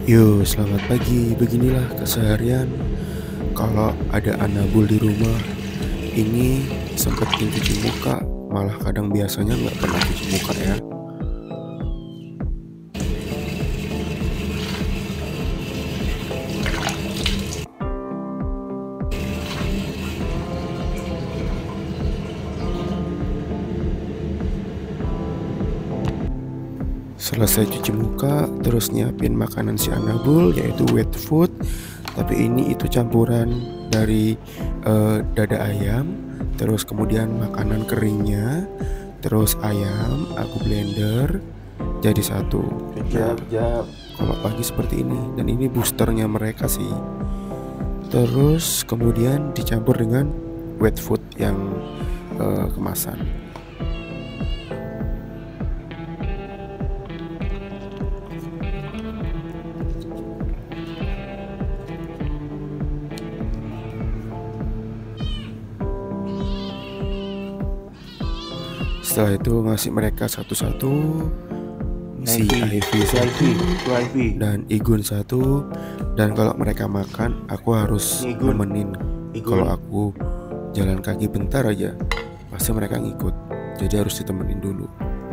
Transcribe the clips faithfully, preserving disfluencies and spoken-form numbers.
Yo, selamat pagi. Beginilah keseharian kalau ada anabul di rumah. Ini sempetin cuci muka, malah kadang biasanya nggak pernah cuci muka ya. Selesai cuci muka, terus nyiapin makanan si anabul yaitu wet food. Tapi ini itu campuran dari eh, dada ayam, terus kemudian makanan keringnya, terus ayam aku blender jadi satu. Nah, kalau pagi seperti ini, dan ini boosternya mereka sih. Terus kemudian dicampur dengan wet food yang eh, kemasan. Setelah itu ngasih mereka satu-satu, si Ivy satu dan Igun satu. Dan kalau mereka makan, aku harus nemenin. Kalau aku jalan kaki bentar aja, pasti mereka ngikut. Jadi harus ditemenin dulu.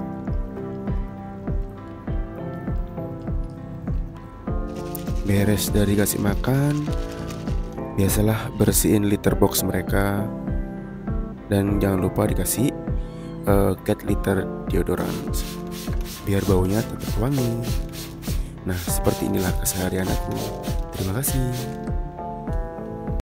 Beres dari kasih makan, biasalah bersihin litter box mereka. Dan jangan lupa dikasih uh, cat litter deodorant biar baunya tetap wangi. Nah, seperti inilah keseharian aku. Terima kasih.